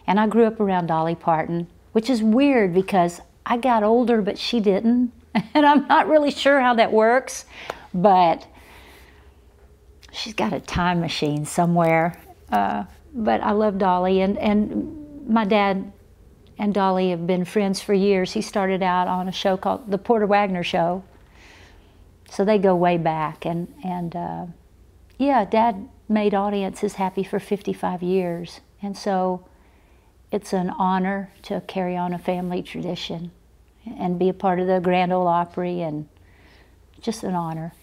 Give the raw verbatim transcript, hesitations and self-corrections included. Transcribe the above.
And I grew up around Dolly Parton, which is weird because I got older, but she didn't. And I'm not really sure how that works, but she's got a time machine somewhere. Uh, but I love Dolly, and, and my dad and Dolly have been friends for years. He started out on a show called The Porter Wagner Show. So they go way back, and, and uh, yeah, Dad made audiences happy for fifty-five years. And so it's an honor to carry on a family tradition and be a part of the Grand Ole Opry, and just an honor.